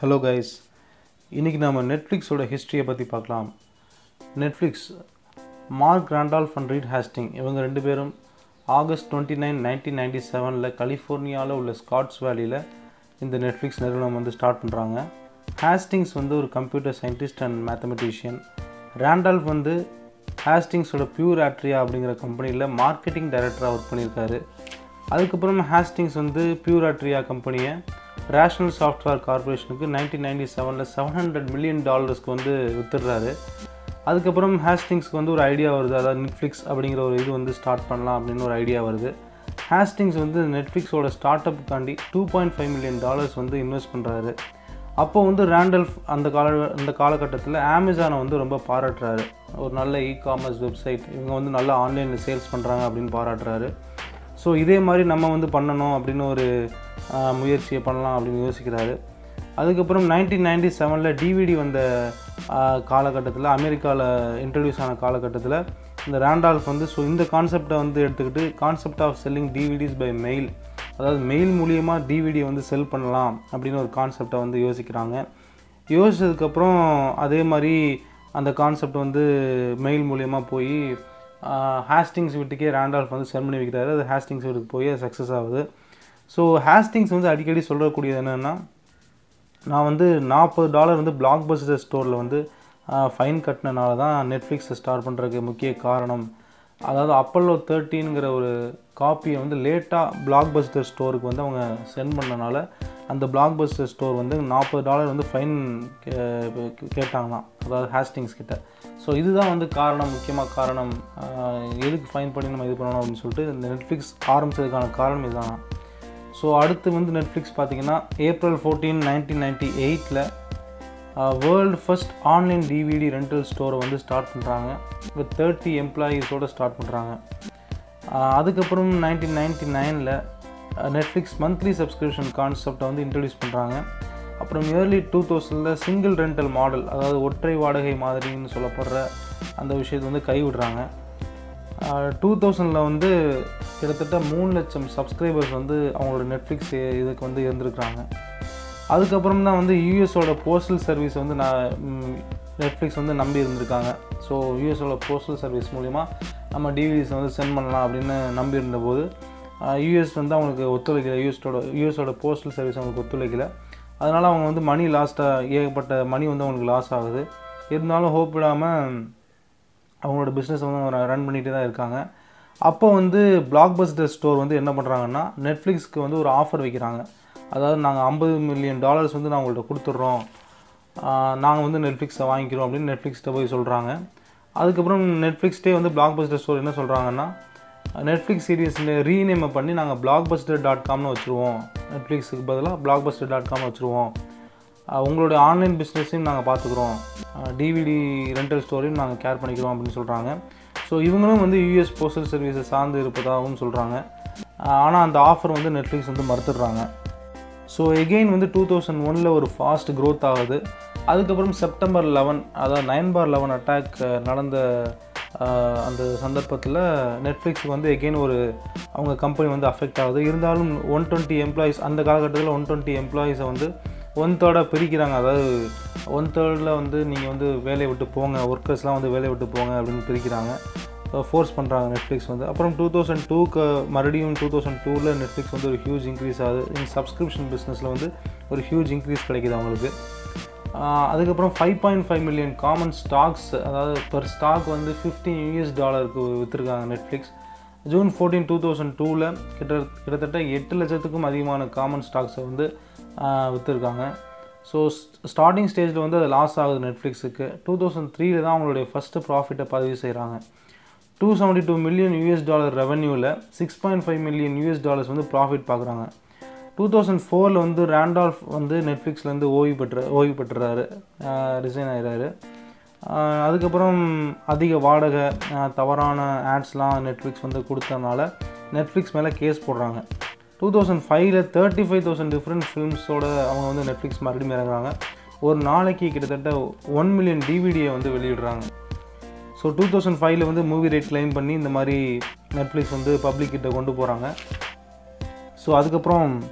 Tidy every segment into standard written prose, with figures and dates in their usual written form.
Hello guys, இன்றைக்கி நம்ம நெட்ஃப்ளிக்ஸோட ஹிஸ்ட்ரியை பற்றி பார்க்கலாம். Netflix Marc Randolph and Reed Hasting இவங்க ரெண்டு பேரும் ஆகஸ்ட் 29, 1997 கலிஃபோர்னியாவில் உள்ள ஸ்காட்ஸ் வேலியில் இந்த நெட்ஃப்ளிக்ஸ் நிறுவனம் வந்து ஸ்டார்ட் பண்ணுறாங்க. ஹேஸ்டிங்ஸ் வந்து ஒரு computer scientist and mathematician. Randolph வந்து ஹேஸ்டிங்ஸோட பியூர் ஆட்ரியா அப்படிங்கிற கம்பெனியில் மார்க்கெட்டிங் டைரக்டராக ஒர்க் பண்ணியிருக்காரு. அதுக்கப்புறம் ஹேஸ்டிங்ஸ் வந்து பியூர் ஆட்ரியா கம்பெனியை ரேஷனல் சாஃப்ட்வேர் கார்பரேஷனுக்கு 1997 $700 million வந்து வித்துடுறாரு. அதுக்கப்புறம் ஹேஸ்டிங்ஸ்க்கு வந்து ஒரு ஐடியா வருது, அதாவது நெட்ஃப்ளிக்ஸ் அப்படிங்கிற ஒரு இது வந்து ஸ்டார்ட் பண்ணலாம் அப்படின்னு ஒரு ஐடியா வருது. ஹேஸ்டிங்ஸ் வந்து நெட்ஃப்ளிக்ஸோட ஸ்டார்ட் அப்புக்காண்டி $2.5 million வந்து இன்வெஸ்ட் பண்ணுறாரு. அப்போ வந்து ராண்டால்ஃப் அந்த காலகட்டத்தில் அமேசானை வந்து ரொம்ப பாராட்டுறாரு. ஒரு நல்ல இ-காமர்ஸ் வெப்சைட், இவங்க வந்து நல்லா ஆன்லைனில் சேல்ஸ் பண்ணுறாங்க அப்படின்னு பாராட்டுறாரு. ஸோ இதே மாதிரி நம்ம வந்து பண்ணணும் அப்படின்னு ஒரு முயற்சியை பண்ணலாம் அப்படின்னு யோசிக்கிறாரு. அதுக்கப்புறம் 1997 டிவிடி வந்த காலகட்டத்தில், அமெரிக்காவில் இன்ட்ரடியூஸ் ஆன காலகட்டத்தில் இந்த ராண்டால்ஃப் வந்து இந்த கான்செப்டை வந்து எடுத்துக்கிட்டு concept of selling DVDs by mail, அதாவது மெயில் மூலியமாக டிவிடியை வந்து செல் பண்ணலாம் அப்படின்னு ஒரு கான்செப்டை வந்து யோசிக்கிறாங்க. யோசிச்சதுக்கப்புறம் அதே மாதிரி அந்த கான்செப்ட் வந்து மெயில் மூலியமாக போய் ஹேஸ்டிங்ஸ் வீட்டுக்கே ராண்டால்ஃப் வந்து சென்ட் பண்ணி வைக்கிறாரு. அது ஹேஸ்டிங்ஸ் வீட்டுக்கு போய் சக்ஸஸ் ஆகுது. ஸோ ஹேஸ்டிங்ஸ் வந்து அடிக்கடி சொல்லக்கூடியது என்னென்னா, நான் வந்து $40 வந்து பிளாக் பஸ்டர் ஸ்டோரில் வந்து ஃபைன் கட்டினனால தான் நெட்ஃப்ளிக்ஸை ஸ்டார்ட் பண்ணுறதுக்கு முக்கிய காரணம். அதாவது அப்பல்லோ 13ங்கிற ஒரு காப்பியை வந்து லேட்டாக பிளாக் பஸ்டர் ஸ்டோருக்கு வந்து அவங்க சென்ட் பண்ணனால அந்த பிளாக் பஸ்டர் ஸ்டோர் வந்து $40 வந்து ஃபைன் கேட்டாங்களாம், அதாவது ஹேஸ்டிங்ஸ் கிட்ட. ஸோ இதுதான் வந்து காரணம், முக்கியமாக காரணம், எதுக்கு ஃபைன் பண்ணி நம்ம இது பண்ணணும் அப்படின்னு சொல்லிட்டு இந்த நெட்ஃப்ளிக்ஸ் ஆரம்பித்ததுக்கான காரணம் இதுதான். ஸோ அடுத்து வந்து நெட்ஃப்ளிக்ஸ் பார்த்திங்கன்னா April 14, 1998 world first online DVD rental ஸ்டோரை வந்து ஸ்டார்ட் பண்ணுறாங்க. வித் 30 எம்ப்ளாயீஸோடு ஸ்டார்ட் பண்ணுறாங்க. அதுக்கப்புறம் 1999 நெட்ஃப்ளிக்ஸ் மந்த்லி சப்ஸ்கிரிப்ஷன் கான்செப்டை வந்து இன்ட்ரடியூஸ் பண்ணுறாங்க. அப்புறம் early 2000 சிங்கிள் ரெண்டல் மாடல், அதாவது ஒற்றை வாடகை மாதிரின்னு சொல்லப்படுற அந்த விஷயத்தை வந்து கைவிடுறாங்க. 2000 வந்து கிட்டத்தட்ட 3 லட்சம் சப்ஸ்கிரைபர்ஸ் வந்து அவங்களோட நெட்ஃப்ளிக்ஸ் இதுக்கு வந்து இருந்திருக்கிறாங்க. அதுக்கப்புறம் தான் வந்து யூஎஸோட போஸ்டல் சர்வீஸ் வந்து நெட்ஃப்ளிக்ஸ் வந்து நம்பி இருந்திருக்காங்க. ஸோ யூஎஸோட போஸ்டல் சர்வீஸ் மூலிமா நம்ம டிவிடிஸை வந்து சென்ட் பண்ணலாம் அப்படின்னு நம்பி இருந்தபோது யூஎஸ் வந்து அவங்களுக்கு ஒத்துழைக்கல, யூஎஸோட போஸ்டல் சர்வீஸ் அவங்களுக்கு ஒத்துழைக்கல. அதனால் அவங்க வந்து மணி ஏகப்பட்ட மணி வந்து அவங்களுக்கு லாஸ் ஆகுது. இருந்தாலும் ஹோப் விடாமல் அவங்களோட பிஸ்னஸ் வந்து ரன் பண்ணிகிட்டே தான் இருக்காங்க. அப்போ வந்து பிளாக் பஸ்டர் ஸ்டோர் வந்து என்ன பண்ணுறாங்கன்னா, நெட்ஃப்ளிக்ஸ்க்கு வந்து ஒரு ஆஃபர் வைக்கிறாங்க. அதாவது நாங்கள் $50 million வந்து நான் உங்கள்கிட்ட கொடுத்துட்றோம், நாங்கள் வந்து நெட்ஃப்ளிக்ஸை வாங்கிக்கிறோம் அப்படின்னு நெட்ஃப்ளிக்ஸ்கிட்ட போய் சொல்கிறாங்க. அதுக்கப்புறம் நெட்ஃப்ளிக்ஸ்டே வந்து பிளாக் பஸ்டர் ஸ்டோர் என்ன சொல்கிறாங்கன்னா, நெட்ஃப்ளிக்ஸ் சீரியஸில் ரீநேமை பண்ணி நாங்கள் blockbuster.comனு வச்சுருவோம், நெட்ஃப்ளிக்ஸுக்கு பதிலாக blockbuster.com வச்சுருவோம், உங்களுடைய ஆன்லைன் பிஸ்னஸையும் நாங்கள் பார்த்துக்குறோம், டிவிடி ரெண்டல் ஸ்டோரையும் நாங்கள் கேர் பண்ணிக்கிறோம் அப்படின்னு சொல்கிறாங்க. ஸோ இவங்களும் வந்து யூஎஸ் போஸ்டல் சர்வீஸை சார்ந்து இருப்பதாகவும் சொல்கிறாங்க. ஆனால் அந்த ஆஃபர் வந்து நெட்ஃப்ளிக்ஸ் வந்து மறுத்துடுறாங்க. ஸோ எகெயின் வந்து 2001 ஒரு ஃபாஸ்ட் க்ரோத் ஆகுது. அதுக்கப்புறம் September 11, அதாவது 9/11 அட்டாக் நடந்த அந்த சந்தர்ப்பத்தில் நெட்ஃப்ளிக்ஸுக்கு வந்து எகெயின் அவங்க கம்பெனி வந்து அஃபெக்ட் ஆகுது. இருந்தாலும் 120 எம்ப்ளாயீஸ், அந்த காலகட்டத்தில் 120 எம்ப்ளாயீஸை வந்து 1/3 பிரிக்கிறாங்க. அதாவது 1/3 வந்து நீங்கள் வந்து வேலையை விட்டு போங்க, ஒர்க்கர்ஸ்லாம் வந்து வேலையை விட்டு போங்க அப்படின்னு பிரிக்கிறாங்க, ஃபோர்ஸ் பண்ணுறாங்க நெட்ஃப்ளிக்ஸ் வந்து. அப்புறம் 2002 மறுபடியும் 2002 நெட்ஃப்ளிக்ஸ் வந்து ஒரு ஹியூஜ் இன்க்ரீஸ் ஆகுது. சப்ஸ்கிரிப்ஷன் பிஸ்னஸில் வந்து ஒரு ஹியூஜ் இன்க்ரீஸ் கிடைக்கிது அவங்களுக்கு. அதுக்கப்புறம் 5.5 மில்லியன் காமன் ஸ்டாக்ஸ், அதாவது பர் ஸ்டாக் வந்து $15 விற்றுருக்காங்க நெட்ஃப்ளிக்ஸ். June 14, 2002 கிட்டத்தட்ட 8 லட்சத்துக்கும் அதிகமான காமன் ஸ்டாக்ஸை வந்து விற்றுருக்காங்க. ஸோ ஸ்டார்டிங் ஸ்டேஜில் வந்து அது லாஸ் ஆகுது நெட்ஃப்ளிக்ஸுக்கு. 2003 தான் அவங்களுடைய ஃபஸ்ட்டு ப்ராஃபிட்டை பதிவு செய்கிறாங்க. $272 million ரெவென்யூவில் $6.5 million வந்து ப்ராஃபிட் பார்க்குறாங்க. 2004 வந்து ராண்டால்ஃப் வந்து நெட்ஃப்ளிக்ஸ்லேருந்து ஓய்வு பெற்றுறாரு, ரிசைன் ஆகிறாரு. அதுக்கப்புறம் அதிக வாடகை, தவறான ஆட்ஸ்லாம் நெட்ஃப்ளிக்ஸ் வந்து கொடுத்ததுனால நெட்ஃப்ளிக்ஸ் மேலே கேஸ் போடுறாங்க. 2005 35,000 டிஃப்ரெண்ட் ஃபிலிம்ஸோடு அவங்க வந்து நெட்ஃப்ளிக்ஸ் மறுபடியும் இறங்குறாங்க. ஒரு நாளைக்கு கிட்டத்தட்ட 1 million டிவிடியை வந்து வெளியிடுறாங்க. ஸோ 2005 வந்து மூவி ரேட் கிளைம் பண்ணி இந்த மாதிரி நெட்ஃப்ளிக்ஸ் வந்து பப்ளிக் கிட்ட கொண்டு போகிறாங்க. ஸோ அதுக்கப்புறம்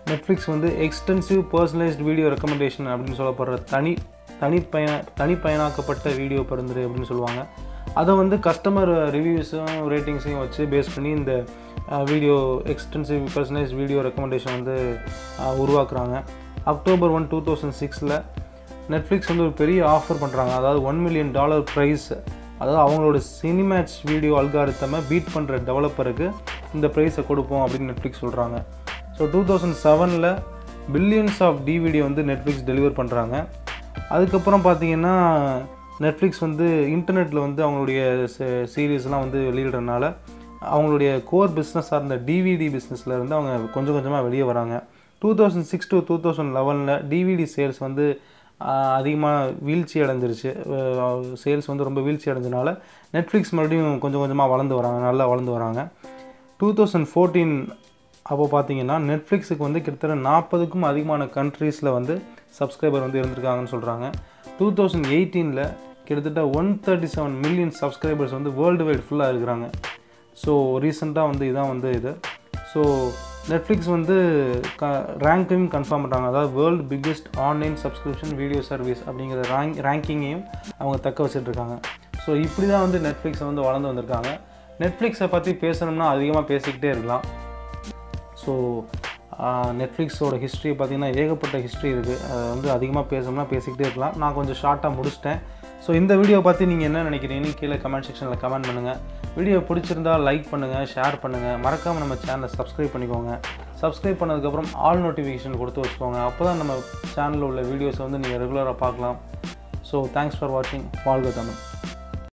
நெட்ஃப்ளிக்ஸ் வந்து எக்ஸ்டென்சிவ் பர்சனலைஸ்டு வீடியோ ரெக்கமெண்டேஷன் அப்படின்னு சொல்லப்படுற தனிப்பயனாக்கப்பட்ட வீடியோ பரிந்துரை அப்படின்னு சொல்லுவாங்க. அதை வந்து கஸ்டமர் ரிவ்யூஸும் ரேட்டிங்ஸையும் வச்சு பேஸ் பண்ணி இந்த video extensive personalised video recommendation வந்து உருவாக்குறாங்க. October 1, 2006 நெட்ஃப்ளிக்ஸ் வந்து ஒரு பெரிய ஆஃபர் பண்ணுறாங்க. அதாவது $1 million ப்ரைஸ், அதாவது அவங்களோட சினிமேட்ச் வீடியோ அல்காரிதமை பீட் பண்ணுற டெவலப்பருக்கு இந்த ப்ரைஸை கொடுப்போம் அப்படின்னு நெட்ஃப்ளிக்ஸ் சொல்கிறாங்க. ஸோ 2007 பில்லியன்ஸ் ஆஃப் டிவிடி வந்து நெட்ஃப்ளிக்ஸ் டெலிவர் பண்ணுறாங்க. அதுக்கப்புறம் பார்த்திங்கன்னா நெட்ஃப்ளிக்ஸ் வந்து இன்டர்நெட்டில் வந்து அவங்களுடைய சீரீஸ்லாம் வந்து வெளியிடுறதுனால அவங்களுடைய கோர் பிஸ்னஸாக இருந்த டிவிடி பிஸ்னஸில் இருந்து அவங்க கொஞ்சம் கொஞ்சமாக வெளியே வராங்க. 2006 to 2011 டிவிடி சேல்ஸ் வந்து அதிகமாக வீழ்ச்சி அடைஞ்சிருச்சு. சேல்ஸ் வந்து ரொம்ப வீழ்ச்சி அடைஞ்சனால நெட்ஃப்ளிக்ஸ் மறுபடியும் கொஞ்சம் கொஞ்சமாக நல்லா வளர்ந்து வராங்க. 2014 அப்போ பார்த்தீங்கன்னா நெட்ஃப்ளிக்ஸுக்கு வந்து கிட்டத்தட்ட 40க்கும் அதிகமான கண்ட்ரீஸில் வந்து சப்ஸ்கிரைபர் வந்து இருந்திருக்காங்கன்னு சொல்கிறாங்க. 2018 கிட்டத்தட்ட 137 மில்லியன் சப்ஸ்கிரைபர்ஸ் வந்து வேர்ல்டு வைட் ஃபுல்லாக இருக்கிறாங்க. ஸோ ரீசெண்டாக வந்து இதான் வந்து இது. ஸோ நெட்ஃப்ளிக்ஸ் வந்து ரேங்கையும் கன்ஃபார்ம் பண்ணுறாங்க. அதாவது world biggest online subscription video service அப்படிங்கிற ரேங்கிங்கையும் அவங்க தக்க வச்சுட்ருக்காங்க. ஸோ இப்படி தான் வந்து நெட்ஃப்ளிக்ஸை வந்து வளர்ந்து வந்திருக்காங்க. நெட்ஃப்ளிக்ஸை பற்றி பேசணும்னா அதிகமாக பேசிக்கிட்டே இருக்கலாம். ஸோ நெட்ஃப்ளிக்ஸோட ஹிஸ்ட்ரி பார்த்திங்கன்னா ஏகப்பட்ட ஹிஸ்ட்ரி இருக்குது. அதை வந்து அதிகமாக பேசணும்னா பேசிக்கிட்டே இருக்கலாம். நான் கொஞ்சம் ஷார்ட்டாக முடிச்சிட்டேன். ஸோ இந்த வீடியோ பற்றி நீங்கள் என்ன நினைக்கிறீங்கன்னு கீழே கமெண்ட் செக்ஷனில் கமெண்ட் பண்ணுங்கள். வீடியோ பிடிச்சிருந்தால் லைக் பண்ணுங்கள், ஷேர் பண்ணுங்கள். மறக்காமல் நம்ம சேனலை சப்ஸ்கிரைப் பண்ணிக்கோங்க. சப்ஸ்கிரைப் பண்ணதுக்கப்புறம் ஆல் நோட்டிஃபிகேஷன் கொடுத்து வச்சுக்கோங்க. அப்போ தான் நம்ம சேனலில் உள்ள வீடியோஸை வந்து நீங்கள் ரெகுலராக பார்க்கலாம். ஸோ தேங்க்ஸ் ஃபார் வாட்சிங். வாழ்க தமிழ்.